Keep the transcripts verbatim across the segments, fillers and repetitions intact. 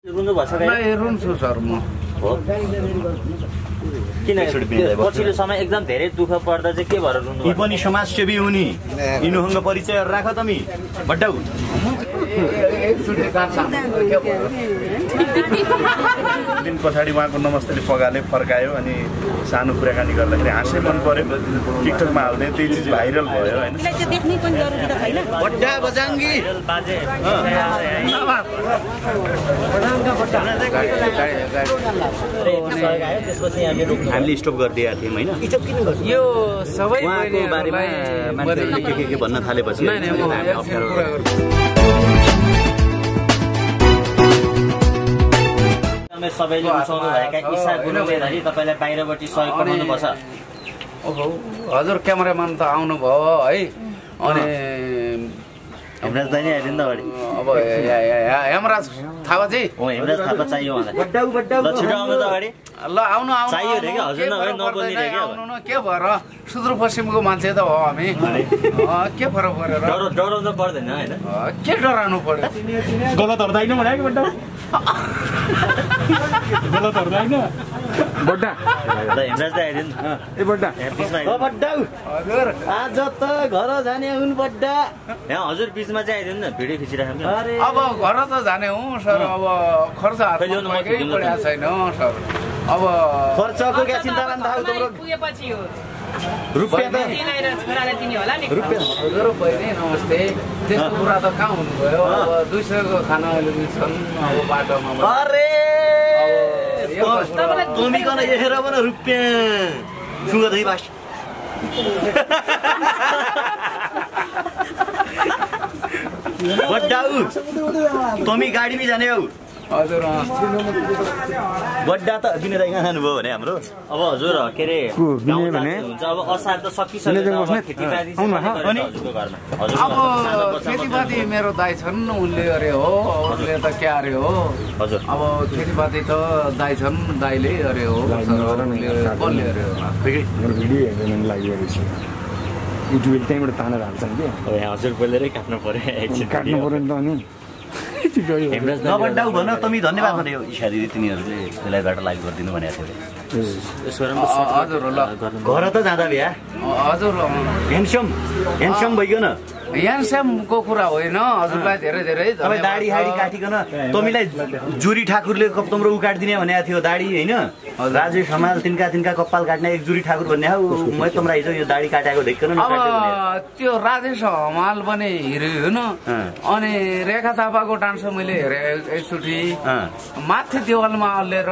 रुनु भछ के? नै रुन्छु सर म। हो किन पछिल्लो समय एकदम धेरै दुःख पर्दा चाहिँ के भएर रुनु? यी पनि समाजसेवी हुनी इनुहंग परिचय राख तमी बड्डाउ दिन पछाडि उहाँको नमस्तेले पगाले फर्कायो अनि सानो कुराकानी गर्दाखेरि हाँसै मन पर्यो। टिकटकमा हाल्ने त्यही चिज भाइरल भयो हैन। देख्नै पनि जरुरी त छैन। बड्डा बजाङ्गी बाजे त्यसपछि हामी हामीले स्टप गरिदिएका थियौँ होइन। यो सबै उहाँको बारेमा मान्छेहरूले के के के भन्न थालेपछि हामी अप्ठ्यारो सबैले उठाउनु भएका इसा गुरुङले धरि तपाईलाई बाहिरबाट सहयोग पठाउनुपर्छ। ओहो हजुर क्यामेराम्यान त आउनु भयो है। अनि हेमराज दाइ नै आइदिनु त अगाडि। अब हेमराज थापा चाहिँ हो हेमराज थापा चाहियो मलाई। बड्डाउ बड्डाउ ल छिटो आउनु त अगाडि। ल आउनु आउनु चाहियो रे के हजुर नभए नबोल्ने रे के आउनु न के भएर सुदूरपश्चिमको मान्छे त हो हामी। के फरक परेर डराउनु पर्दैन हैन। के डराउनु पर्यो? गलत हर्दैन भनेको बड्डा गलत हर्दैन बड्डा ल हेमराज दाइ आइदिनु ए बड्डा ओ बड्डाउ हजुर आज त घर जाने हुन बड्डा यहाँ हजुर बिचमा चाहिँ आइदिनु न भिडियो खिचिराख्नु। अब घर त जाने हुँ सर। अब खर्च हातमा केही परेको छैन सर। अब खर्चको क्या चिन्ता गर्न थाल्यो तिम्रो पुगेपछि हो रुपैयाँ त दिलाएर छोरालाई दिने होला नि। हजुर बहिनी नमस्ते। त्यस्तो कुरा त कहाँ हुनुभयो? अब दुई सयको खाना अहिले छन् अब बाटोमा। अरे तमीकन हेरेर पनि रुपियाँ सुँग दही बास बड्डाउ तमी गाडीमै जाने हौ। हजुर बड्डा त विनय दाइ कहाँ जानुभयो भने हाम्रो अब हजुर के अरे हुन्छ अब असार त सकिसक्यो अब खेतीपाती अनि हजुर अब खेतीपाती मेरो दाइ छन् उनले अरे हो अरूले त क्या अरे हो। हजुर अब खेतीपाती त दाइ छन् दाइले अरे हो कसले अरे हो। भिडियो हेर्दैन लागिरहेको युट्युबले त्यहीँबाट तानेर हाल्छन् कि अब यहाँ हजुर बोलेरै काट्नु पर्यो एकछिन काट्नु पर्यो नि त अनि नबड्डाउ भन तमी धन्यवाद भन्यो इशा दिदी तिनीहरूले त्यसलाई बाटो लाइभ गरिदिनु भनेको थियो। हजुर ल घर त जाँदा भ्या हजुर ह्यान्डसम ह्यान्डसम भइकन ह्यान्डसमको कुरा होइन हजुरलाई धेरै धेरै तपाईँ दाढी हाडी काटिकन तमीलाई जुरी ठाकुरले तम्रो उ काटिदिने भनेको थियो दाढी होइन। राजेश हमाल तिनका तिनका कपाल काट्ने एक जुरी ठाकुर भन्ने हौ मै तम्रा हिजो यो दाढी काटेको देख्दैन। अब त्यो राजेश हमाल पनि हेऱ्यो होइन। अनि रेखा थापाको डान्स मैले हेरेँ एकचोटि माथि देवालमा अल्लेर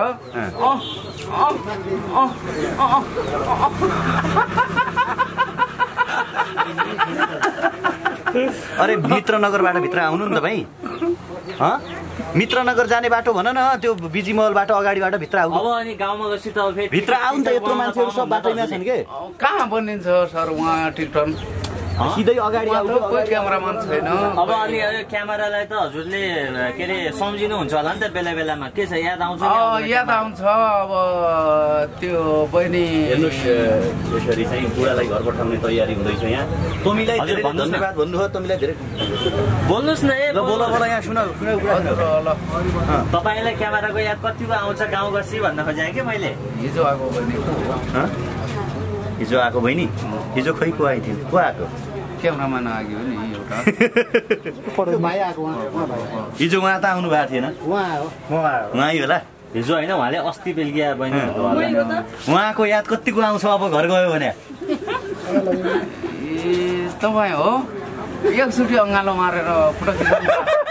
अरे मित्रनगरबाट भित्र आउनु नि तपाईँ मित्रनगर जाने बाटो भन न त्यो बिजी महल बाटो अगाडिबाट भित्र आउनु। अब अनि गाउँमा गएपछि त भित्र आउनु त यत्रो मान्छेहरू सब बाटोमा छन् के कहाँ बनिन्छ सर उहाँ टिकटन सिधै अगाडि आउनु कोही क्यामेराम्यान छैन। अब अलि क्यामेरालाई त हजुरले के अरे सम्झिनु हुन्छ होला नि त बेला बेलामा के छ याद आउँछ याद आउँछ। अब त्यो बहिनी हेर्नुहोस् यसरी चाहिँ बुढालाई घर पठाउने तयारी हुँदैछ यहाँ। तमीलाई धेरै धन्यवाद भन्नुभयो तमीलाई धेरै बोल्नुहोस् न ल बोल बोल यहाँ सुन तपाईँलाई क्यामेराको याद कति आउँछ गाउँ बसी भन्न खोजेँ कि मैले हिजो आएको बहिनी हिजो आएको बहिनी हिजो खै को आइथियो को आएको क्यामेराम्यान आयो नि एउटा हिजो उहाँ त आउनु भएको थिएन उहाँ आयो होला हिजो होइन उहाँले अस्ति बेलुकी बहिनी उहाँको याद कतिको आउँछ अब घर गयो भने ए तपाईँ हो एकचोटि अँगालो मारेर फोटो खिच्नु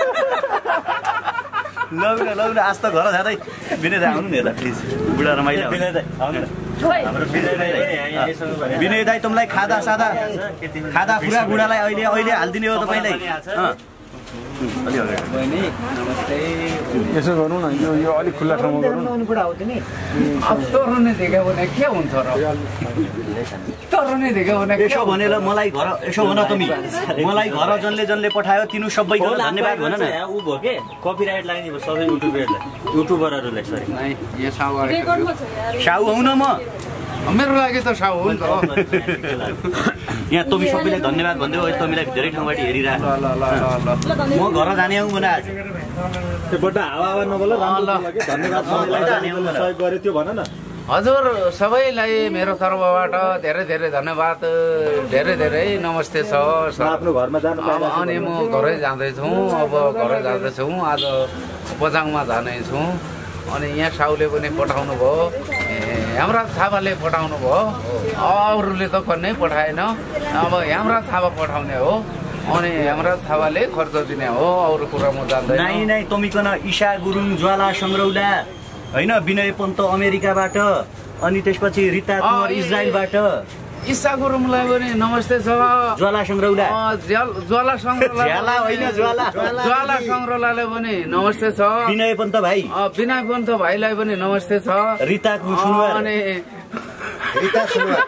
लौ न लौ न आज त घर जाँदै विनय दाइ आउनु नि यता प्लिज बुढा रमाइलो विनय दाइ आउनु हाम्रो विनय दाइ विनय दाइ तपाईँलाई खादा सादा खादा पुरा बुढालाई अहिले अहिले हालिदिने हो तपाईँलाई अलि अगाडि बहिनी नमस्ते यसो गरौँ न यो यो अलिक खुल्ला ठाउँमा गरौँ तरो नै देख्यो भने के हुन्छ र तरो नै देख्यो भने यसो भनेर मलाई घर यसो भन तमी मलाई घर जसले जसले पठायो तिनीहरू सबैको धन्यवाद भन न ऊ भयो के कपिराइट लाग्ने भयो सबै युट्युबरलाई युट्युबरहरूलाई सरी यहाँ साउ साउ हौ न म मेरो लागि त साउ हो नि त यहाँ तमी सबैलाई धन्यवाद भन्दै तमीलाई धेरै ठाउँबाट हेरिरहेको म घर जाने हौ भने आज त्यो बड्डा हावा हावा नबोल राम्रो लाग्यो धन्यवाद सबैलाई सहयोग गरे त्यो भन न हजुर सबैलाई मेरो तर्फबाट धेरै धेरै धन्यवाद धेरै धेरै नमस्ते छ आफ्नो घरमा जानु अनि म घरै जाँदैछु अब घरै जाँदैछु आज बजाङमा जानेछु अनि यहाँ साउले पनि पठाउनु भयो हेमराज थापाले पठाउनु भयो अरूले त कन्नै पठाएन अब हेमराज थापा पठाउने हो अनि हेमराज थापाले खर्च दिने हो अरू कुरा म जान्दैन नाइ नाइ तमिकन ईशा गुरुङ ज्वाला सङ्ग्रौला हैन विनय पन्त अमेरिकाबाट अनि त्यसपछि रिता कुमार इजरायलबाट ईशा गुरुङलाई पनि नमस्ते छ ज्वाला सङ्ग्रौला ज्वाला सङ्ग्रौला ज्वाला होइन ज्वाला ज्वाला सङ्ग्रौलालाई पनि नमस्ते छ विनय पन्त भाइ विनय पन्त भाइलाई पनि नमस्ते छ रिता सुनुवार अनि रिता सुनुवार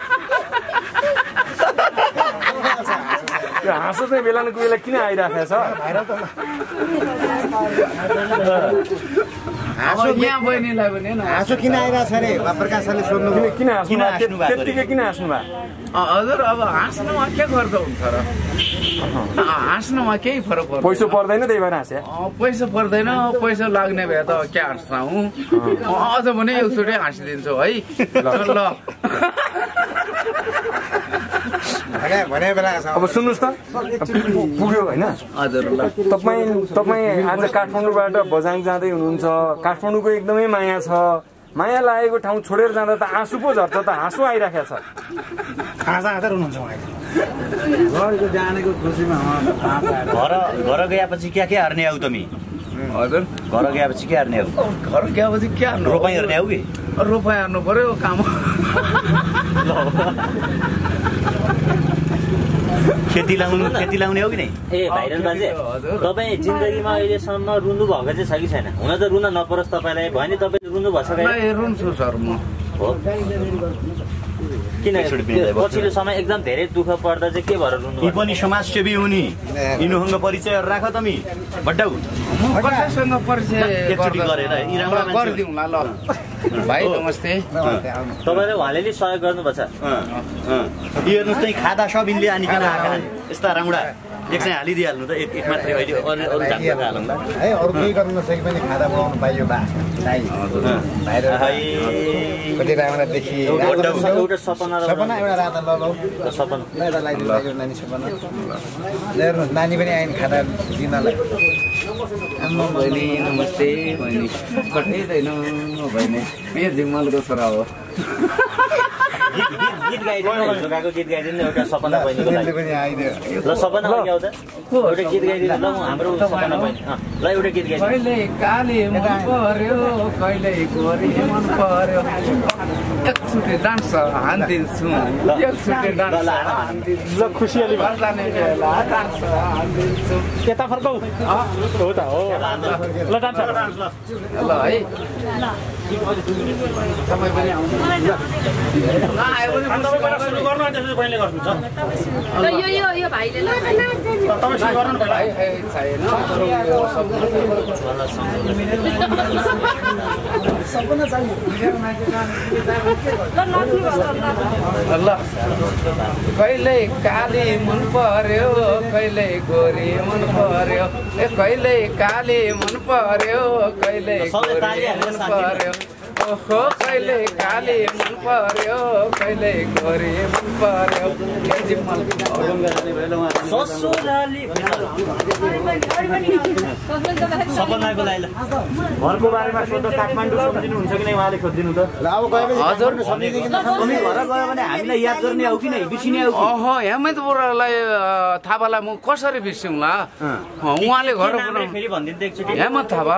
हाँसो चाहिँ बेलाको बेला किन आइराखेको छ यहाँ बहिनीलाई पनि हाँसो किन आइरहेको छ अरे प्रकाश सरले सोध्नु किन हाँस्नु त्यत्तिकै किन हाँस्नु भयो हजुर अब हाँस्नुमा के गर्दा हुन्छ र हाँस्नुमा केही फरक पर्दैन पैसा पर्दैन त्यही भएर हाँसे पैसा पर्दैन पैसा लाग्ने भए त के हाँस्छौ अझ पनि एकचोटि हाँसिदिन्छु है ल अब सुन्नुहोस् त पुग्यो होइन हजुर ल तपाईँ तपाईँ आज काठमाडौँबाट बझाङ जाँदै हुनुहुन्छ काठमाडौँको एकदमै माया छ माया लागेको ठाउँ छोडेर जाँदा त आँसु पो झर्छ त हाँसो आइराखेको छ खाजा खाँदै हुनुहुन्छ घर घर गएपछि क्या के हार्ने आऊ तमी हजुर घर गएपछि के हार्ने आऊ घर गएपछि के हार्नु रोपाइँ हेर्ने आऊ कि रोपाइँ हार्नु पर्यो काम खेती लाउनु खेती लाउने हो कि नै ए भाइरल बाजे तपाईँ जिन्दगीमा अहिलेसम्म रुनु भएको चाहिँ छ कि छैन हुन त रुन नपरोस् तपाईँलाई भयो नि तपाईँ रुनु भएको छ रुन्छु सर म किन पछिल्लो समय एकदम धेरै दुःख पर्दा चाहिँ के भएर रुनु यी पनि समाजसेवी हुने यिनीसँग परिचय राख तमी बड्डाउ म कसैसँग परिचय एकचोटि गरेर यी राम्रो गरिदिउँला ल भाइ नमस्ते तपाईँले उहाँले नि सहयोग गर्नुपर्छ यो हेर्नुहोस् त खादा सब यिनले आनिकन आएका यस्ता राम्रा एक चाहिँ हालिदिइहाल्नु त एक एक मात्रै अहिले अरू अरू झाप्पा हालौँला है अरू केही गर्न नसके पनि खादा बनाउनु पाइयो बा कति राम्रा देखि एउटा सपना सपना एउटा राता ल सपना एउटा लगाइदिनु नानी सपना हेर्नुहोस् नानी पनि आइन खादा दिनलाई आम्मा बहिनी नमस्ते बहिनी कठैँदैन बहिनी मेरो जिम्मलको छोरा हो गीत गाइदिनु झोकाको गीत गाइदिनु एउटा सपना बहिनीको लागि ल सपना बहिनी आउँदा एउटा गीत गाइदिनु ल हाम्रो सपना बहिनी ल एउटा गीत गाइदिनु कहिले काली मन पर्यो कहिले गोरी मन पर्यो एकचोटि डान्स हान्दिन्छु एकचोटि डान्स हान्दिन्छु ल खुसियाली जाने बेला डान्स हान्दिन्छु यता फर्काउ हो त हो ल डान्स ल है तपाईँ पनि आउनु यो यो यो भाइले ल ल कहिले काली मन पर्यो कहिले गोरी मन पर्यो ए कहिले काली मन पर्यो कहिले गोरी मन पर्यो ओहो कहिले काली मन पर्यो कहिले गोरी मन पर्यो सपनाको लागि घरको बारेमा सोध्दा काठमाडौँ सम्झिनुहुन्छ कि नै उहाँले खोजिदिनु त हजुर हामी घर गयो भने हामीलाई याद गर्ने हो कि नै बिर्सिने हो अह हेमन्त बोरालाई थापालाई म कसरी बिर्स्यौँला उहाँले घर फेरि भनिदिनु एकचोटि हेमन्त थापा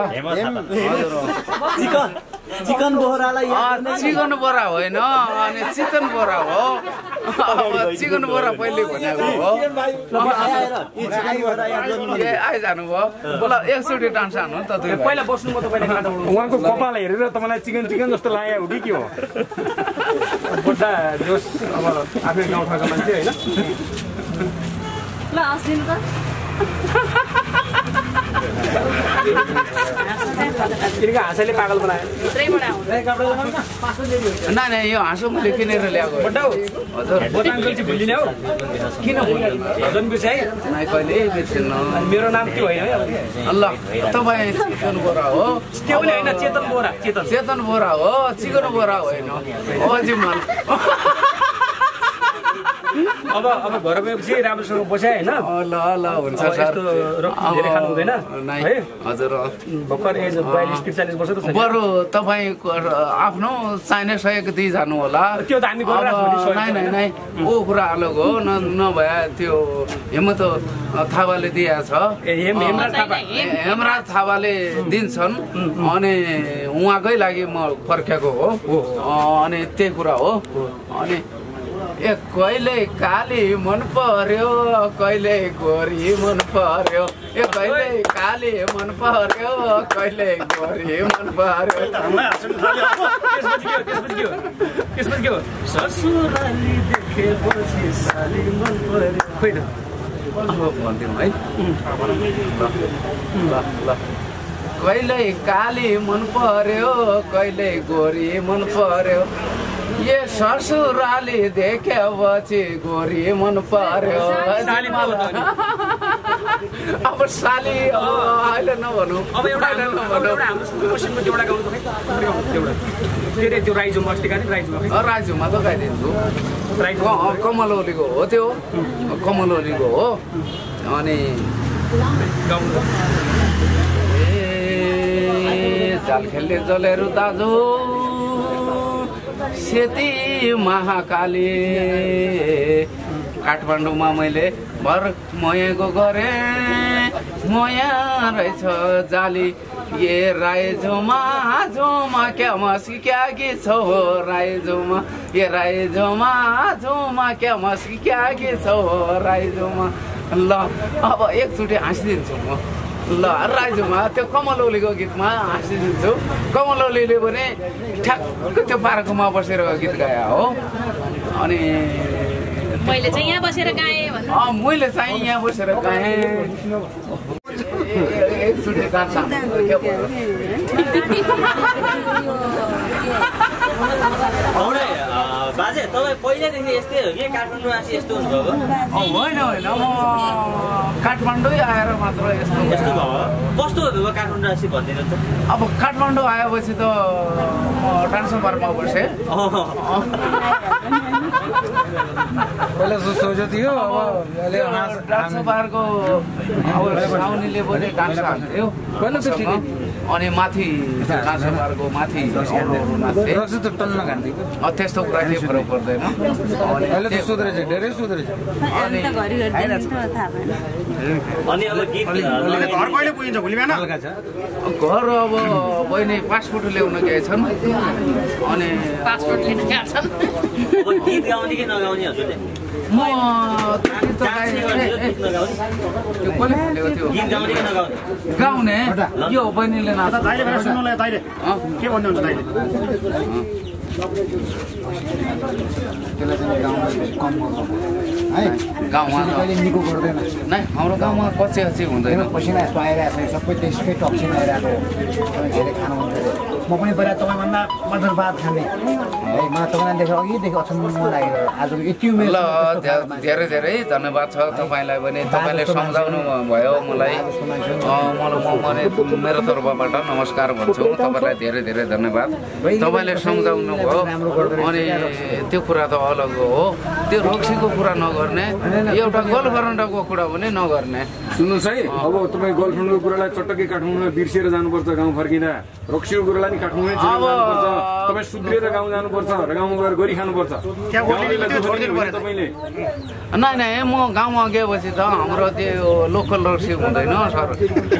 चिकन चिकन बोरालाई चिकन बोरा होइन अनि चिकन बोरा हो चिकन बोरा पहिले भनेको हो ए आइजानु भयो बोल एकचोटि डान्स हान्नु त दुई पहिला बस्नु म तपाईँले उहाँको कपाल हेरेर तपाईँलाई चिकन चिकन जस्तो लाग्यो हो कि के हो बड्डा जोस अब आफ्नै गाउँठाउँको मान्छे होइन ल हस्दिनु त तिनीको हाँसैले पागल बनायो नाइ नाइ यो हाँसो मैले किनेर ल्याएको हजुर बोटाङको चाहिँ भुलिने हो किन भुल्ने भजन बिर्से है नाइ कहिले बिर्सिन्न मेरो नाम के होइन ल तपाईँ चिकन बोरा हो त्यो पनि होइन चेतन बोरा चेतन चेतन बोरा हो चिकन बोरा होइन अजिमल अब अब घर गएपछि राम्रोसँग बस्यो होइन ल ल हुन्छ अब सर यस्तो रक्सी धेरै खानु हुँदैन नाइ है हजुर भर्खर एज बयालिस त्रिचालिस वर्ष त छ नि। बरु तपाईँको आफ्नो चाहिने सहयोग दिइजानु होला त्यो त हामी गरिरहेको छौँ नि सहयोग। नाइ नाइ नाइ ऊ कुरा अलग हो न नभए त्यो हेमन्त थापाले दिएको छ ए हेम हेमराज थापा हे- हेमराज थापाले दिन्छन् अनि उहाँकै लागि म फर्केको हो अनि त्यही कुरा हो अनि ए कहिले काली मन पर्यो कहिले गोरी मन पर्यो ए कहिले काली मन पर्यो कहिले गोरी मन पर्यो त्यसपछि के हो त्यसपछि के हो त्यसपछि के हो ससुराली देखेपछि साली मन पर्यो खोइ न अब भनिदिउँ है ल ल कहिले काली मन पर्यो कहिले गोरी मन पर्यो ये ससुराली देखेपछि गोरी मन पर्यो साली पो हो त नि। अब साली अब अहिले नभनौँ अब एउटा अहिले हाम्रो- अब नभनौँ एउटा हाम्रो पश्चिमको एउटा गाउँ त खै कुनै गाउँ एउटा के अरे त्यो राइजोमा अस्ति गाडी राइजोमा खै राजुमा त गाइदिन्छु राइजो क- कमलौलीको हो त्यो कमलौलीको हो अनि गाउँ त ए जाल खेल्ने जलेरू दाजु सेती महाकाली काठमाडौँमा मैले भर मएको गरेँ मया रहेछ जाली ये राई झोमा झोमा क्या मस्की क्या कि छौ राई झोमा ये राई झोमा झोमा क्या मस्की क्या कि छौ राई झोमा ल अब एकचोटि हाँसिदिन्छु म ल राइजोमा त्यो कमलौलीको गीतमा हाँसिदिन्छु कमलौलीले पनि ठ्याक्क त्यो पार्कमा बसेर गीत गाए हो अनि मैले चाहिँ यहाँ बसेर गाएँ भन्नु अँ, मैले चाहिँ यहाँ बसेर गाएँ एकचोटि गान्छ औडे बाजे तपाईँ पहिल्यैदेखि यस्तै हो कि काठमाडौँ आएपछि यस्तो हुनुभयो होइन होइन म काठमाडौँ आएर मात्र यस्तो यस्तो भयो कस्तो हुनुभयो काठमाडौँ आएपछि भनिदिनु त अब काठमाडौँ आएपछि त म ट्रान्सफरमा बसेँ पहिला सोचो थियो अब अहिले डान्स बारको अब साउनीले पनि डान्स हान्थ्यो पहिला त ठिकै अनि माथि डान्स बारको माथि नाच्थे रक्सी त टन्न खान्थ्यो अँ, त्यस्तो कुरा केही फरक पर्दैन अनि अहिले त त्यो- सुध्रेछ धेरै सुध्रेछ अनि अनि अब गीत घर कहिले पुगिन्छ भोलि बिहान हल्का छ घर अब बहिनी पासपोर्ट ल्याउन गएछन् अनि पासपोर्ट लिन गएको छन् अब गीत गाउने कि नगाउने हजुरले म त्यति त गाएँ। ए, ए, गीत नगाउने त्यो कसले भनेको थियो गीत गाउने कि नगाउने गाउने यो बहिनीले नाच्छ ताइले भनेर सुन्नुलाई ताइले अँ, के भन्नुहुन्छ ताइले गाउँमा त- निको गर्दैन नै हाम्रो गाउँमा कच्चे कच्चे हुँदैन पसिना यस्तो आइरहेको छ सबै त्यसकै टक्सिन आइरहेको तपाईँ धेरै खानु मन पऱ्यो म पनि पहिला तपाईँभन्दा मधुर भात खाने है मलाई तपाईँलाई देखेर अघिदेखि अचम्म लागेर आजको यति उमेर ल धे- धेरै धेरै धन्यवाद छ तपाईँलाई पनि तपाईँले सम्झाउनु भयो मलाई अँ, मलाई म पनि मेरो तर्फबाट नमस्कार भन्छु तपाईँलाई धेरै धेरै धन्यवाद तपाईँले सम्झाउनु भयो अनि त्यो कुरा त अलग हो त्यो रक्सीको कुरा नगर्ने एउटा गर्लफ्रेन्डको कुरा पनि नगर्ने सुन्नुहोस् है अब तपाईँ गर्लफ्रेन्डको कुरालाई चटक्कै काठमाडौँमा बिर्सेर जानुपर्छ गाउँ फर्किँदा रक्सीको कुरालाई नि काठमाडौँमै छोडेर अब- जानुपर्छ तपाईँ सुध्रिएर गाउँ जानुपर्छ र गाउँमा गएर गरी खानुपर्छ गाउँलेलाई दुःख दिनु होइन तपाईँले नै नै म गाउँमा गएपछि त हाम्रो त्यो लोकल रक्सी हुँदैन सर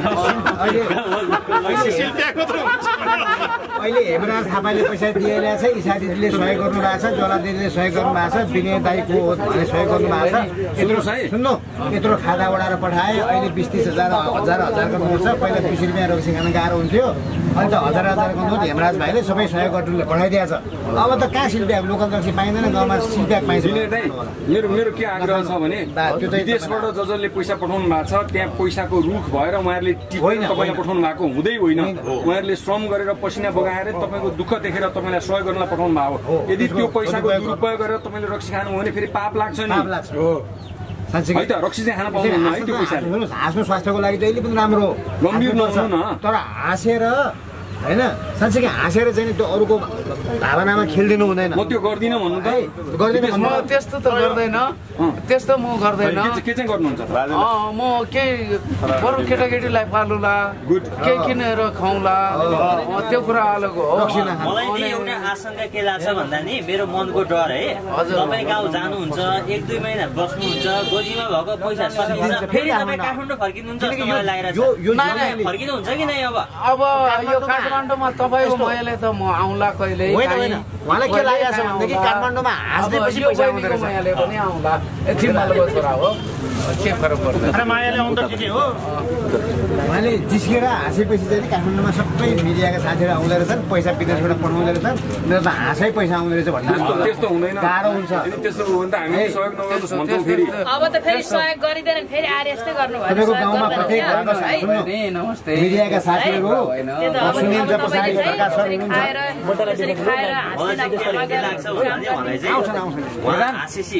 अहिले हेमराज थापाले पैसा दिइरहेको छ इसा दिदीले सहयोग गर्नुभएको छ ज्वाला दिदीले सहयोग गर्नुभएको छ विनय दाईको भाइले सहयोग गर्नुभएको छ यत्रो सुन्नु यत्रो खादा ओडाएर पठाए अहिले बिस तिस हजार हजार हजारको नोट छ पहिला बिस रुपियाँ रक्सी खान गाह्रो हुन्थ्यो अहिले त हजार हजारको नोट हेमराज भाइले सबै सहयोग गर्नुले बढाइदिएको छ। अब त कहाँ सिलब्याग लोकल रक्सी पाइँदैन, गाउँमा सिलब्याग पाइन्छ। मेरो मेरो के आग्रह छ भने विदेशबाट ज जसले पैसा पठाउनु भएको छ त्यहाँ पैसाको रुख भएर उहाँहरूले तपाईँलाई पठाउनु भएको हुँदै होइन। उहाँहरूले श्रम गरेर पसिना बगाएर तपाईँको दुःख देखेर तपाईँलाई सहयोग गर्नलाई पठाउनु भएको हो। यदि त्यो पैसाको दुरुपयोग गरेर तपाईँले रक्सी खानु हो भने फेरि पाप लाग्छ नि। है त, रक्सी चाहिँ खान पाउनुहुन्न है त्यो पैसा। हाँस्नु स्वास्थ्यको लागि जहिले पनि राम्रो हो, गम्भीर नहुनु न। तर हाँसेर होइन साँच्चै हाँसेर चाहिँ त्यो अरूको भावनामा खेलिदिनु हुँदैन। म त्यो गर्दिनँ भन्नु त, गर्दिनँ म त्यस्तो त गर्दैन, त्यस्तो म गर्दैन। के चाहिँ गर्नुहुन्छ? म केही बरु केटाकेटीलाई पालुला, केही किनेर खुवाउला, त्यो कुरा अलग हो। मलाई नि एउटा आशंका के लाग्छ भन्दा नि मेरो मनको डर है, तपाईँ गाउँ जानुहुन्छ, एक दुई महिना बस्नुहुन्छ, गोजीमा भएको पैसा सकिन्छ, फेरि तपाईँ काठमाडौँ फर्किनुहुन्छ जस्तो मलाई लागिरहेको छ। फर्किनुहुन्छ कि नै? अब अब यो काठमाडौँमा तपाईँको मैले त म आउँला कहिले उहाँलाई के लागेको छ भनेदेखि काठमाडौँमा हाँस्दैपछि पैसा आउँदो रहेछ। मायाले पनि आउँला, यति मालको छोरा हो, के फरक पर्छ? मायाले आउँदा के हो, उहाँले जिस्केर हाँसेपछि चाहिँ काठमाडौँमा सबै मिडियाका साथीहरू आउँदो रहेछन्, पैसा विदेशबाट पठाउँदो रहेछन्, मेरो त हाँसै पैसा आउँदो रहेछ भन्ने त्यस्तो हुँदैन, गाह्रो हुन्छ। त्यस्तो हो भने त हामी सहयोग नगर्नुहोस् भन्छौँ फेरि। अब त फेरि सहयोग गरिँदैन, फेरि आएर यस्तै गर्नुभयो। तपाईँको गाउँमा प्रत्येक घरका नमस्ते मिडियाका साथीहरू सुनिल जपसारी प्रकाश सर खाएर त्यसरी खाएर मलाई चाहिँ के के लाग्छ भने मलाई चाहिँ हाँसेसी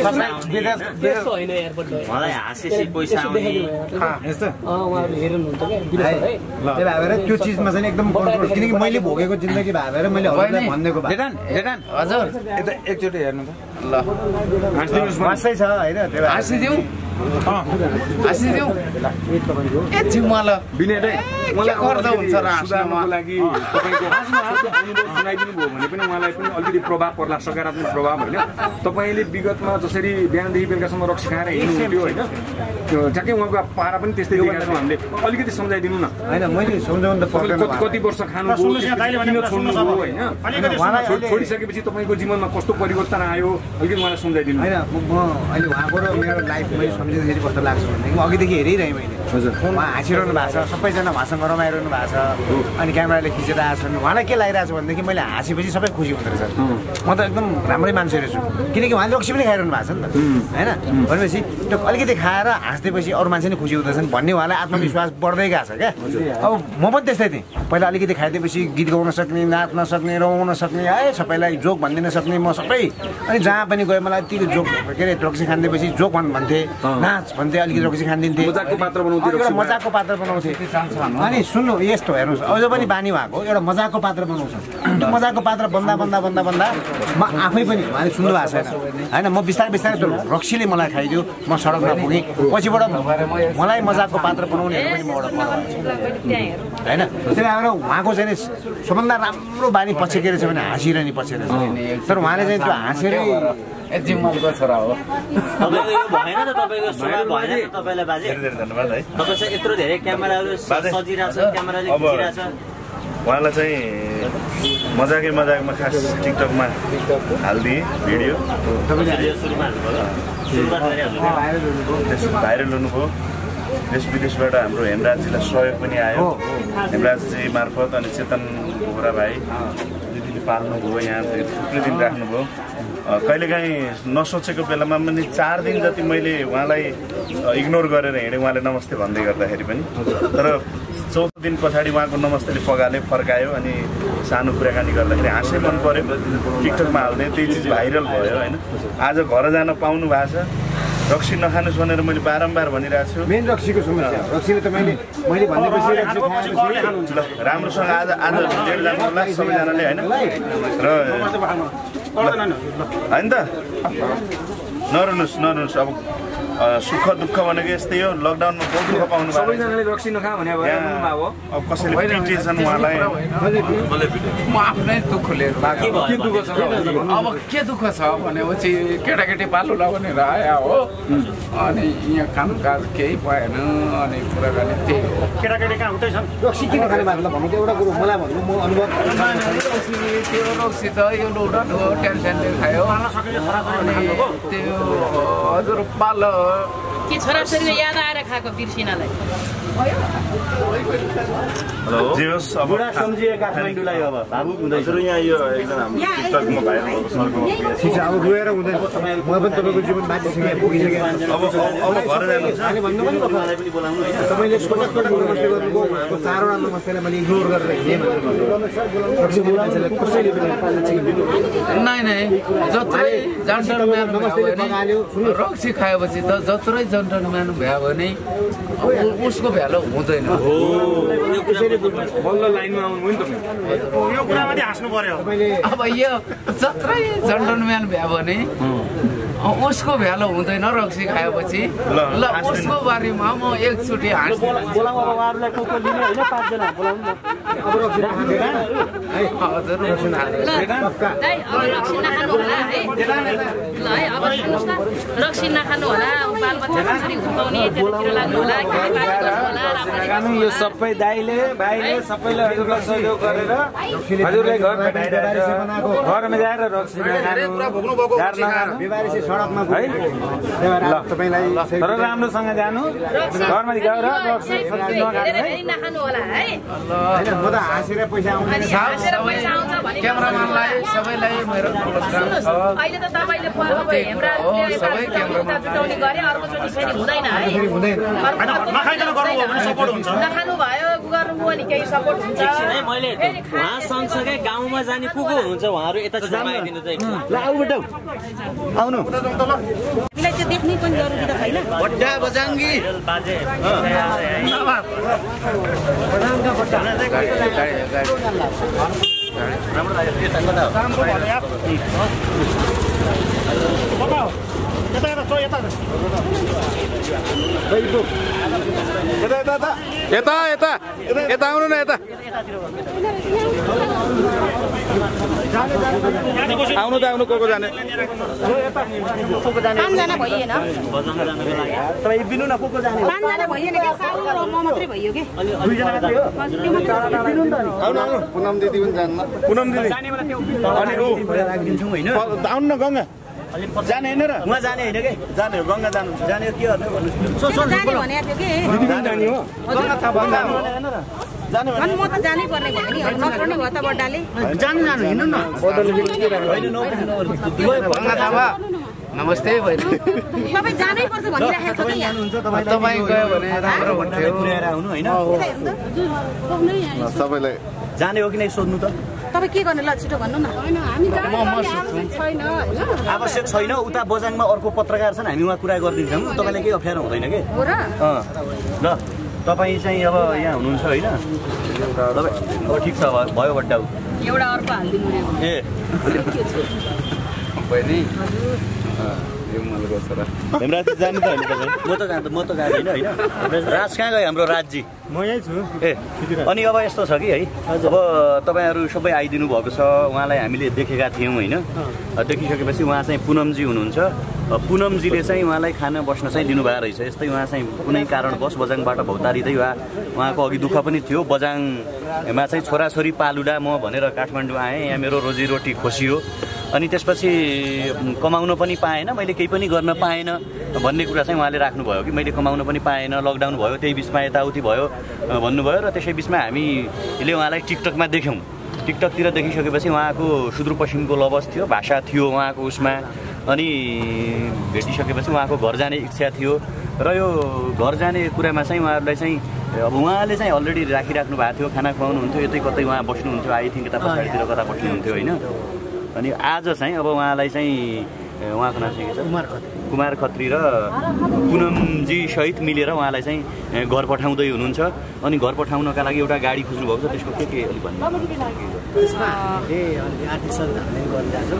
मलाई हाँसेसी पैसा आउने त्यही भएर त्यो चिजमा चाहिँ एकदम कन्ट्रोल, किनकि मैले भोगेको जिन्दगी भएर मैले हजुरलाई भनिदिएको हजुर यता एकचोटि हेर्नु त ल, हाँस्दै छ होइन। त्यही भएर हाँसिदिउँ हाँसिदिउँ एकछिन मलाई विनय दाइ, मलाई गर्दा हुन्छ र सुधार्नको लागि तपाईँको अनुभव सुनाइदिनु भयो भने पनि उहाँलाई पनि अलिकति प्रभाव पर्ला, सकारात्मक प्रभाव होइन। तपाईँले विगतमा जसरी बिहानदेखि बेलुकासम्म रक्सी खाएर हिँड्नुहुन्थ्यो होइन, त्यो ठ्याक्कै उहाँको पारा पनि त्यस्तै देखाएको छौँ हामीले, अलिकति सम्झाइदिनु न। होइन मैले सम्झाउनु त पर्दैन। कति वर्ष खानुभयो, किन छोड्नुभयो होइन, छोडिसकेपछि तपाईँको जीवनमा कस्तो परिवर्तन आयो, अलिकति उहाँलाई सम्झाइदिनु। होइन म अहिले उहाँको र मेरो लाइफ मैले सम्झिँदाखेरि कस्तो लाग्छ भनेदेखि अघिदेखि हेरिरहेँ मैले। हजुर, उहाँ हाँसिरहनु भएको छ, सबैजना उहाँसँग रमाइरहनु भएको छ, अनि क्यामेराले खिचेर आएको छन्। उहाँलाई के लागिरहेको छ भनेदेखि मैले हाँसेपछि सबै खुसी हुँदो रहेछ। म त एकदम राम्रै मान्छे रहेछु, किनकि उहाँले रक्सी पनि खाइरहनु भएको छ नि त होइन। भनेपछि त्यो अलिकति खाएर हाँस्दैपछि अरू मान्छे नै खुसी हुँदैछन् भन्ने उहाँलाई आत्मविश्वास बढ्दै गएको छ क्या। अब म पनि त्यस्तै थिएँ, पहिला अलिकति खाइदिएपछि गीत गाउन सक्ने, नाच्न सक्ने, रमाउन सक्ने, है सबैलाई जोक भनिदिन सक्ने म सबै। अनि जहाँ पनि गएँ मलाई यतिको जोक के अरे रक्सी खानिदिएपछि जोक भन् भन्थे, नाच भन्थे, अलिकति रक्सी खानिदिन्थे, मजाकको पात्र बनाउँथे, एउटा मजाकको पात्र बनाउँथे। अनि सुन्नु यस्तो हेर्नुहोस्, अझ पनि बानी भएको एउटा मजाकको पात्र बनाउँछ। त्यो मजाकको पात्र बन्दा बन्दा बन्दा बन्दा म आफै पनि उहाँले सुन्नु भएको छैन होइन। म बिस्तारै बिस्तारै त्यो रक्सीले मलाई खाइदियो, म सडकमा पुगेँ, पछिबाट मलाई मजाकको पात्र बनाउनेहरू पनि मबाट होइन। त्यही भएर उहाँको चाहिँ सबभन्दा राम्रो बानी पछि के रहेछ भने हाँसिरहने पछि रहेछ। तर उहाँले चाहिँ त्यो हाँसेरै जिम्मलको छोरा हो। तपाईँको यो भएन त, तपाईँको स्वभाव भएन त तपाईँलाई बाजे। धन्यवाद है। तपाईँ चाहिँ यत्रो धेरै क्यामेराहरू सजिरहेको छ, क्यामेराले खिचिरहेको छ। उहाँलाई चाहिँ मजाकै मजाकमा खास टिकटकमा हालिदिएँ भिडियो, सुरुमा सुरुमा भाइरल हुनुभयो। देश विदेशबाट हाम्रो हेमराजजीलाई सहयोग पनि आयो, हेमराजजी मार्फत। अनि चेतन बोहरा भाइ दिदीले पाल्नुभयो, यहाँ थुप्रै दिन राख्नुभयो। कहिलेकाहीँ नसोचेको बेलामा पनि चार दिन जति मैले उहाँलाई इग्नोर गरेर हिँडेँ, उहाँले नमस्ते भन्दै गर्दाखेरि पनि। तर चौथो दिन पछाडि उहाँको नमस्तेले पगाले फर्कायो, अनि सानो कुराकानी गर्दाखेरि हाँसै मन पऱ्यो, टिकटकमा हाल्दै त्यही चिज भाइरल भयो होइन। आज घर जान पाउनु भएको छ। रक्सी नखानुहोस् भनेर मैले बारम्बार भनिरहेको छु। मेन रक्सीको समस्या, रक्सीले त मैले मैले भनेपछि ल राम्रोसँग आज आज डेढ जानु होला सबैजनाले होइन। र होइन त नरुनुहोस् नरुनुहोस्। अब सुख दुःख भनेको यस्तै हो, लकडाउनमा बहुत दुःख पाउनु भयो। सबैजनाले रक्सी नखा भने अब कसैले पिटिएछन् उहाँलाई। म आफ्नै दुःख लिएर के दुःख छ? अब के दुःख छ भनेपछि केटाकेटी पालुला भनेर आयो हो, अनि यहाँ कामकाज केही भएन, अनि कुराकानी त्यही हो। केटाकेटी कहाँ उतै छन्, रक्सी किन खाने भएको भन्नु त एउटा कुरो मलाई भन्नु, म अनुभव त्यो रक्सी त यो लोडन हो, टेन्सनले खायो। त्यो हजुर पाल कि छोराछोरीले याद आएर खाएको बिर्सिनलाई हेलो जे होस् अब बुढा सम्झिए काठमाडौँलाई अब भावुक हुँदैछ यहाँ यो एकजना हाम्रो टिकटकमा भाइरल भएको सरको ठिक छ अब रोएर हुँदैन म पनि तपाईँको जीवन बाँचिसकेँ पुगिसकेँ अब अब घर जानु भन्नु पनि मलाई पनि बोलाउनु होइन तपाईँले सोचको नमस्ते गर्नुभयो उहाँको चारवटा नमस्तेलाई मैले इग्नोर गरेर हिँडेँ मान्छेलाई कसैले नै नै जत्रै जन्टलम्यान रक्सी खाएपछि त जत्रै जन्टलम्यान भयो भने उसको भ्यालो हुँदैन बल्ल लाइनमा आउनु नि यो कुरामा चाहिँ हाँस्नु पर्यो अब यो जत्रै जन्टलम्यान भयो भने उसको भ्यालो हुँदैन रक्सी खाएपछि ल उसको बारेमा म एकचोटि हाँस्छु बोलाउँ अब उहाँहरूलाई को को लिने होइन पाँचजना बोलाउनु न अब रक्सी खाँदैन हजुर रक्सी रक्सी नखानु होला है ल है अब सुन्नुहोस् न रक्सी नखानु होला बालबच्चा कसरी हुर्काउने त्यतातिर लाग्नु होला खेतीपाती गर्नु होला राम्ररी यो सबै दाइले भाइले सबैले हजुरलाई सहयोग गरेर हजुरलाई घर भेटाइरहेको घरमा जाएर रक्सी नखानु सडकमा है तपाईँलाई तर राम्रोसँग जानु घरमा गएर रक्सी नखानु होला है होइन म त हाँसेर पैसा आउँदैन क्यामेराम्यानलाई सबैलाई मेरो अहिले त तपाईँले अब हेमराजले जुटाउने गरे अर्कोचोटि फेरि हुँदैन है नखानु भयो गर्नुभयो नि केही सपोर्ट हुन्छ मैले उहाँ सँगसँगै गाउँमा जाने को को हुनुहुन्छ उहाँहरू यता आइदिनु चाहिँ ल आऊ बेटा आउनु हामीलाई त्यो देख्ने पनि जरुरी त छैन बड्डा बजाङ्गी बाजे राम्रो लाग्यो यता कता यता यता यता यता यता यता आउनु न यता आउनु त आउनु को को जाने पाँचजना भइएन तपाईँ बिनु न को को जाने पाँचजना भइएन क्या साउ र म मात्रै भइयो कि दुईजना मात्रै हो बिनु नि त नि आउनु आउनु पुनम दिदी पनि जान्न पुनम दिदी अनि ऊ राखिदिन्छौँ होइन आउनु न गङ्गा जाने होइन र उहाँ जाने होइन कि जाने हो गङ्गा जानु जाने हो के गर्नु भन्नु जाने भने थियो कि जाने हो गङ्गा थाहा भयो जानु अनि म त जानै पर्ने भयो नि नपर्ने भयो त बड्डाले जानु जानु हिँड्नु न गङ्गा थापा नमस्ते बहिनी तपाईँ जानै पर्छ भनिराखेको छ कि यहाँ तपाईँ गयो भने राम्रो हुन्थ्यो पुर्याएर आउनु होइन सबैलाई जाने हो कि नै सोध्नु त तपाईँ के गर्ने ल छिटो भन्नु न छैन आवश्यक छैन उता बजाङमा अर्को पत्रकार छन् हामी उहाँ कुरा गरिदिन्छौँ तपाईँलाई केही अप्ठ्यारो हुँदैन कि हो र ल तपाईँ चाहिँ अब यहाँ हुनुहुन्छ होइन तपाईँ अब ठिक छ अब भयो बड्डा एउटा अर्को हालिदिनु ए बहिनी यो मलको छोरा हेमराज जाने त होइन तपाईँ म त जान्छु म त जाँदैन होइन राज कहाँ गयो हाम्रो राजजी म यही छु ए अनि अब यस्तो छ कि है अब तपाईँहरू सबै आइदिनु भएको छ उहाँलाई हामीले देखेका थियौँ होइन देखिसकेपछि उहाँ चाहिँ पुनमजी हुनुहुन्छ पुनमजीले चाहिँ उहाँलाई खाना बस्न चाहिँ दिनुभएको रहेछ यस्तै उहाँ चाहिँ कुनै कारणवश बजाङबाट भौतारिँदै उहाँ उहाँको अघि दुःख पनि थियो बजाङमा चाहिँ छोराछोरी पालुडा म भनेर काठमाडौँ आएँ यहाँ मेरो रोजीरोटी खोसियो अनि त्यसपछि कमाउन पनि पाएन मैले केही पनि गर्न पाएन भन्ने कुरा चाहिँ उहाँले राख्नुभयो कि मैले कमाउन पनि पाएन लकडाउन भयो त्यही बिचमा यताउति भयो भन्नुभयो र त्यसै बिचमा हामीले उहाँलाई टिकटकमा देख्यौँ टिकटकतिर देखिसकेपछि उहाँको सुदूरपश्चिमको लवज थियो भाषा थियो उहाँको उसमा अनि भेटिसकेपछि उहाँको घर जाने इच्छा थियो र यो घर जाने कुरामा चाहिँ उहाँहरूलाई चाहिँ अब उहाँले चाहिँ अलरेडी राखिराख्नु भएको थियो खाना खुवाउनुहुन्थ्यो यतै कतै उहाँ बस्नुहुन्थ्यो आई थिङ्क यता पछाडितिर कता बस्नुहुन्थ्यो होइन अनि आज चाहिँ अब उहाँलाई चाहिँ उहाँको नाम चाहिँ के छ कुमार खत्री कुमार खत्री र पुनमजी सहित मिलेर उहाँलाई चाहिँ घर पठाउँदै हुनुहुन्छ अनि घर पठाउनका लागि एउटा गाडी खोज्नु भएको छ त्यसको के के अलिक भन्नु त्यसमा हामीले आर्थिक सहयोग गरिरहेको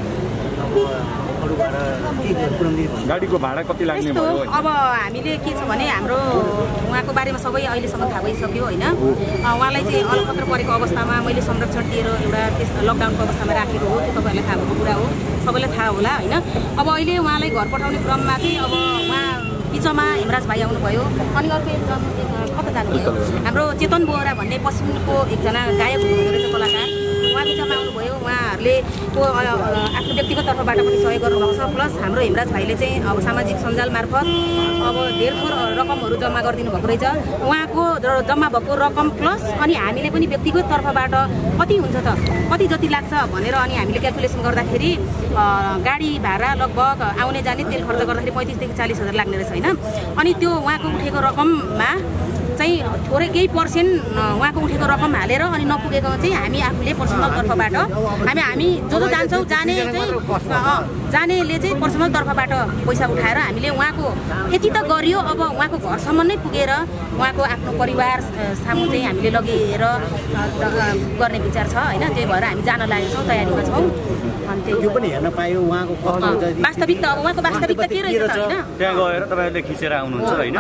गाडीको भाडा कति लाग्ने भयो अब हामीले के छ भने हाम्रो उहाँको बारेमा सबै अहिलेसम्म थाहा भइसक्यो होइन उहाँलाई चाहिँ अलपत्र परेको अवस्थामा मैले संरक्षण दिएर एउटा त्यस लकडाउनको अवस्थामा राखेको हो त्यो तपाईँहरूलाई थाहा भएको कुरा हो सबैलाई थाहा होला होइन अब अहिले उहाँलाई घर पठाउने क्रममा चाहिँ अब उहाँ बिचमा हेमराज भाइ आउनुभयो अनि अर्को एकजना कता जानुभयो हाम्रो चेतन बोहरा भन्ने पश्चिमको एकजना गायक हुनुहुँदो रहेछ कलाकार उहाँ बिचमा आउनुभयो उहाँ उहाँहरूले को आफ्नो व्यक्तिगत तर्फबाट पनि सहयोग गर्नुभएको छ। प्लस हाम्रो हेमराज भाइले चाहिँ अब सामाजिक सञ्जाल मार्फत अब धेर थोर रकमहरू जम्मा गरिदिनु भएको रहेछ। उहाँको जम्मा भएको रकम प्लस अनि हामीले पनि व्यक्तिगत तर्फबाट कति हुन्छ त कति जति लाग्छ भनेर अनि हामीले क्यालकुलेसन गर्दाखेरि गाडी भाडा लगभग आउने जाने तेल खर्च गर्दाखेरि पैँतिसदेखि चालिस हजार लाग्ने रहेछ होइन। अनि त्यो उहाँको उठेको रकममा चाहिँ थोरै केही पर्सेन्ट उहाँको उठेको रकम हालेर अनि नपुगेको चाहिँ हामी आफूले पर्सनल तर्फबाट हामी हामी जो जो जान्छौँ जाने चाहिँ जानेले चाहिँ पर्सनल तर्फबाट पैसा उठाएर हामीले उहाँको यति त गरियो अब उहाँको घरसम्म नै पुगेर उहाँको आफ्नो परिवार सामु चाहिँ हामीले लगेर गर्ने विचार छ होइन। त्यही भएर हामी जान लागेको छौँ, तयारीमा छौँ। अनि त्यो पनि हेर्न पायो उहाँको वास्तविकता अब उहाँको वास्तविकता के रहेछ होइन। त्यहाँ गएर तपाईँहरूले खिचेर आउनुहुन्छ होइन।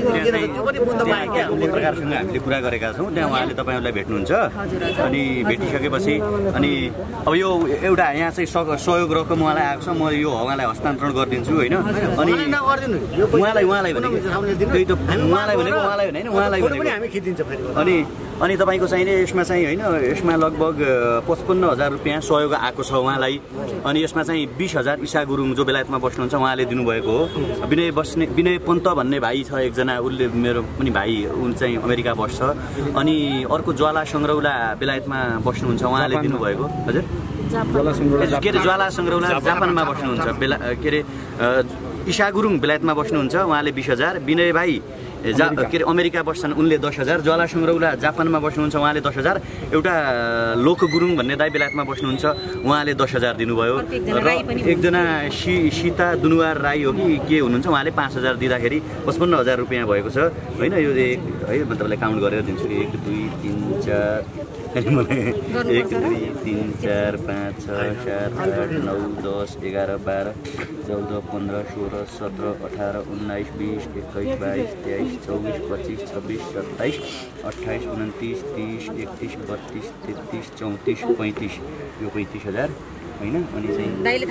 कुनै प्रकारसँग हामीले कुरा गरेका छौँ। त्यहाँ उहाँले तपाईँहरूलाई भेट्नुहुन्छ अनि भेटिसकेपछि अनि अब यो एउटा यहाँ चाहिँ सहयोग रकम उहाँलाई आएको छ, म यो उहाँलाई हस्तान्तरण गरिदिन्छु होइन। अनि उहाँलाई उहाँलाई भनेको त्यही त उहाँलाई भनेको उहाँलाई होइन उहाँलाई भनेको अनि अनि तपाईँको चाहिने यसमा चाहिँ होइन यसमा लगभग पचपन्न हजार रुपियाँ सहयोग आएको छ उहाँलाई। अनि यसमा चाहिँ बिस हजार ईशा गुरुङ जो बेलायतमा बस्नुहुन्छ उहाँले दिनुभएको हो। विनय बस्ने विनय पन्त भन्ने भाइ छ एकजना, उसले मेरो पनि भाइ उनी चाहिँ अमेरिका बस्छ। अनि अर्को ज्वाला सङ्ग्रौला बेलायतमा बस्नुहुन्छ उहाँले दिनुभएको। हजुर के अरे ज्वाला सङ्ग्रौला जापानमा बस्नुहुन्छ बेला के अरे ईशा गुरुङ बेलायतमा बस्नुहुन्छ उहाँले बिस हजार। विनय भाइ जा के अरे अमेरिका बस्छन् उनले दस हजार। ज्वाला सङ्ग्रौला जापानमा बस्नुहुन्छ उहाँले दस हजार। एउटा लोक गुरुङ भन्ने दाइ बेलायतमा बस्नुहुन्छ उहाँले दस हजार दिनुभयो। र एकजना सि सीता दुनुवार राई हो कि के हुनुहुन्छ उहाँले पाँच हजार दिँदाखेरि पचपन्न हजार रुपियाँ भएको छ होइन। यो एक है म तपाईँलाई काउन्ट गरेर दिन्छु। एक दुई तिन चार मलाई एक दुई तिन चार पाँच छ सात आठ नौ दस एघार बाह्र चौध पन्ध्र सोह्र सत्र अठार उन्नाइस बिस एक्काइस बाइस तेइस चौबिस पच्चिस छब्बिस सत्ताइस अट्ठाइस उन्तिस तिस एकतिस बत्तिस तेत्तिस चौतिस पैँतिस यो पैँतिस हजार होइन। अनि चाहिँ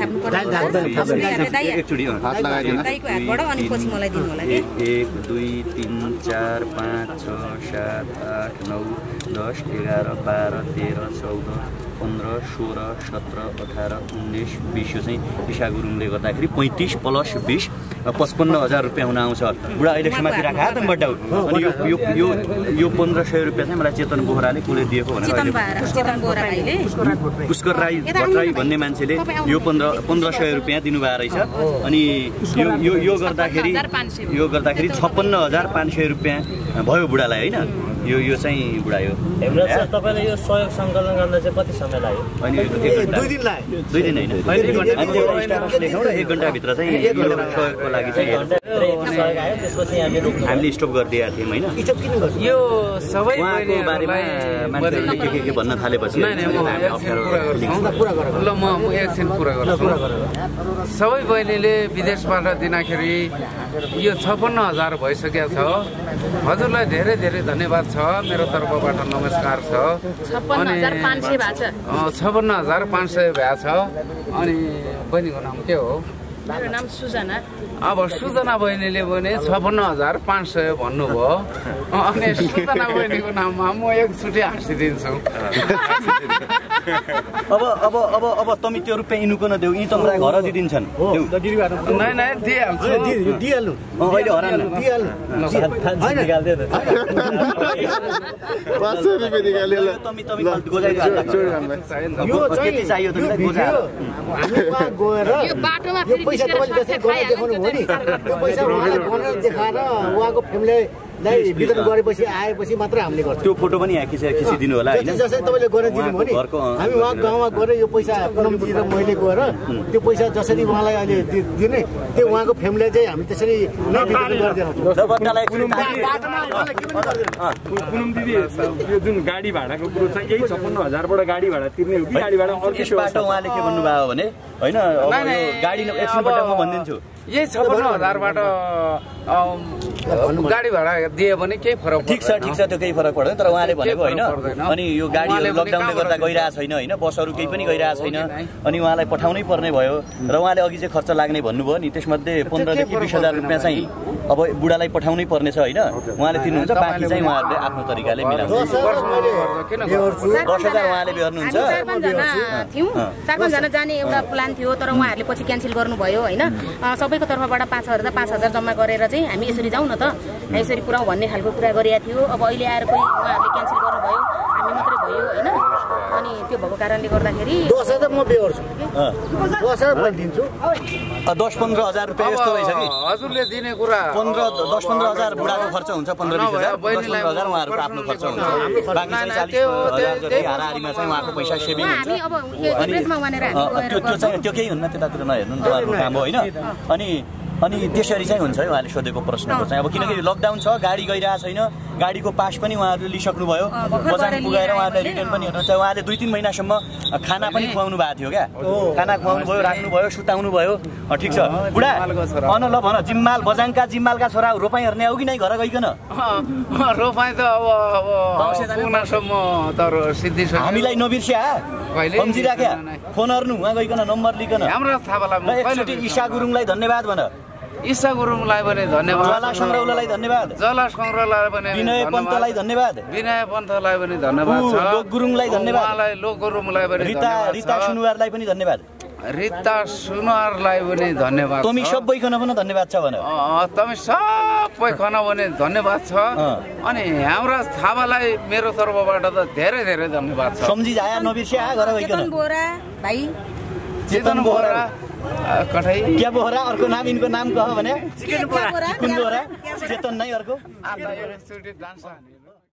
एक दुई तिन चार पाँच छ सात आठ नौ दस एघार बाह्र तेह्र चौध पन्ध्र सोह्र सत्र अठार उन्नाइस बिस यो चाहिँ ईशा गुरुङले गर्दाखेरि पैँतिस प्लस बिस पचपन्न हजार रुपियाँ हुन आउँछ। बुढा अहिले समाति राखा त बड्डा। अनि यो यो यो पन्ध्र सय रुपियाँ चाहिँ मलाई चेतन बोहराले कसले दिएको भनेर पुष्कर राई भट्टराई भन्ने मान्छेले यो पन्ध्र पन्ध्र सय रुपियाँ दिनुभएको रहेछ। अनि यो यो यो गर्दाखेरि यो गर्दाखेरि छप्पन्न हजार पाँच सय रुपियाँ भयो बुढालाई होइन। यो यो चाहिँ बुढा यो हेमराज सर तपाईँले यो सहयोग सङ्कलन गर्न चाहिँ कति समय लाग्यो? अनि दुई दिन लाग्यो। दुई दिन होइन एक घन्टाभित्र चाहिँ सहयोगको लागि चाहिँ हामीले स्टप गरिदिएका थियौँ होइन। यो सबै बारेमा मान्छेहरूले के के के भन्न थालेपछि ल म एकछिन पुरा गर्छु। सबै बहिनीले विदेशबाट दिँदाखेरि यो छप्पन्न हजार भइसकेको छ। हजुरलाई धेरै धेरै धन्यवाद छ मेरो तर्फबाट नमस्कार छ। छप्पन्न हजार पाँच सय भएको छ। छप्पन्न हजार पाँच सय भएको छ। अनि बहिनीको नाम के हो? मेरो नाम सुजना। अब सुजना बहिनीले भने छप्पन्न हजार पाँच सय भन्नुभयो। अनि सुजना बहिनीको नाममा म एकचोटि हाँसिदिन्छु। अब अब अब अब तमी त्यो रुपियाँ इनुको नदेऊ यी तमलाई घर दिइदिन्छन्। नै नै दिइहाल्छु दिइहाल्नु अहिले हराल्नु दिइहाल्नु तमी तमी यो चाहिँ चाहियो तपाईँलाई गोजा हामी वहाँ गएर यो बाटोमा फेरि पैसा तपाईँले जसरी गरेर देखाउनु भयो नि त्यो पैसा उहाँलाई बनाएर देखाएर उहाँको फ्यामिलीलाई वितरण गरेपछि आएपछि मात्र हामीले गर्छौँ। त्यो फोटो पनि यहाँ खिचेर खिचिदिनु होला होइन। जसरी तपाईँले गरेर दिनुभयो नि हामी उहाँ गाउँमा गएर यो पैसा पुनमजी र मैले गएर त्यो पैसा जसरी उहाँलाई अहिले दिने त्यो उहाँको फ्यामिलीलाई चाहिँ हामी त्यसरी नै वितरण गरिदिन्छौँ। पुनम दिदी यो जुन गाडी भाडाको कुरो छ यही छप्पन्न हजारबाट गाडी भाडा तिर्ने हो कि गाडी भाडा अर्को बाटो उहाँले के भन्नुभयो भने होइन गाडी एकछिनबाट म भनिदिन्छु यही छप्पन्न हजारबाट गाडी भाडा दियो भने केही फरक ठिक छ ठिक छ त्यो केही फरक पर्दैन। तर उहाँले भनेको होइन अनि यो गाडी लकडाउनले गर्दा गइरहेको छैन होइन बसहरू केही पनि गइरहेको छैन अनि उहाँलाई पठाउनै पर्ने भयो र उहाँले अघि चाहिँ खर्च लाग्ने भन्नुभयो नि त्यसमध्ये पन्ध्रदेखि बिस हजार रुपियाँ चाहिँ अब बुढालाई पठाउनै पर्ने छ होइन उहाँले तिर्नुहुन्छ बाँकी चाहिँ उहाँहरूले आफ्नो तरिकाले मिलाउनु दस हजार उहाँले बेहोर्नुहुन्छ चार पाँचजना थियौँ चार पाँचजना जाने एउटा प्लान थियो तर उहाँहरूले पछि क्यान्सल गर्नुभयो होइन सबैको तर्फबाट पाँच हजार पाँच हजार जम्मा गरेर चाहिँ हामी यसरी जाउँ न त यसरी पुऱ्याउँ भन्ने खालको कुरा गरेका थियो अब अहिले आएर कोही उहाँहरूले क्यान्सल गर्नुभयो हामी मात्रै भयो होइन अनि त्यो भएको कारणले गर्दाखेरि दस हजार म बेहोर्छु दस हजार म दिन्छु दस पन्ध्र हजार रुपियाँ यस्तो रहेछ कि हजुरले दिने कुरा पन्ध्र दस पन्ध्र हजार बुढाको खर्च हुन्छ पन्ध्र बिस हजार दस पन्ध्र हजार उहाँहरूको आफ्नो खर्च हुन्छ बाँकी चाहिँ चालिस हजार जति हाराहारीमा चाहिँ उहाँको पैसा सेभिङ हुन्छ अनि त्यो त्यो चाहिँ त्यो केही हुन्न त्यतातिर नहेर्नु नि उहाँहरूको काम हो होइन अनि अनि त्यसरी चाहिँ हुन्छ है उहाँले सोधेको प्रश्नको चाहिँ अब किनकि लकडाउन छ गाडी गइरहेको छैन गाडीको पास पनि उहाँहरूले लिइसक्नुभयो बजार पुगाएर उहाँलाई रिटर्न पनि हेर्नुहुन्छ उहाँले दुई तिन महिनासम्म खाना पनि खुवाउनु भएको थियो क्या खाना खुवाउनु भयो राख्नुभयो सुताउनु भयो ठिक छ बुढा अन ल भन जिम्माल बजाङका जिम्मालका छोरा रोपाइँ हेर्ने हो कि नै घर गइकन रोपाइँ त अब सिद्धि हामीलाई नबिर्स्या सम्झिराख्या फोन गर्नु उहाँ गइकन नम्बर लिकन हाम्रो थाहा एकचोटि ईशा गुरुङलाई धन्यवाद भन ईशा गुरुङलाई पनि धन्यवाद जला सङ्ग्रौलालाई धन्यवाद जला सङ्ग्रौलालाई पनि विनय पन्तलाई धन्यवाद विनय पन्तलाई पनि धन्यवाद छ लोक गुरुङलाई धन्यवाद उहाँलाई लोक गुरुङलाई पनि रिता रिता सुनुवारलाई पनि धन्यवाद रिता सुनुवारलाई पनि धन्यवाद तमी सबैकन पनि धन्यवाद छ भन तमी सबैकन पनि धन्यवाद छ अनि हाम्रा थापालाई मेरो तर्फबाट त धेरै धेरै धन्यवाद छ सम्झी जाया नबिर्स्या घर गइकन चेतन बोहरा भाइ चेतन बोहरा कठै क्या बोहरा अर्को नाम इनको नाम कह भने चिकन बोहरा कुन बोहरा चेतन नै अर्को आज एकचोटि डान्स